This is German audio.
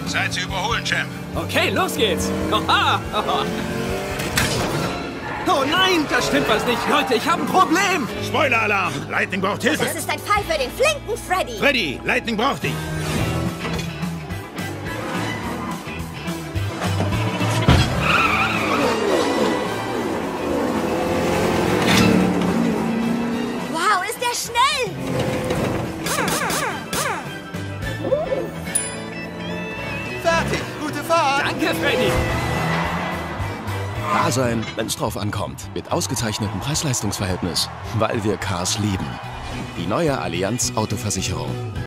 Zeit zu überholen, Champ. Okay, los geht's. Oha. Oh nein, da stimmt was nicht. Leute, ich habe ein Problem. Spoiler-Alarm. Lightning braucht Hilfe. Das ist ein Fall für den flinken Freddy. Freddy, Lightning braucht dich. Wow, ist der schnell. Fertig, gute Fahrt. Danke, Freddy. Da sein, wenn's drauf ankommt. Mit ausgezeichnetem Preis-Leistungs-Verhältnis. Weil wir Cars lieben. Die neue Allianz Autoversicherung.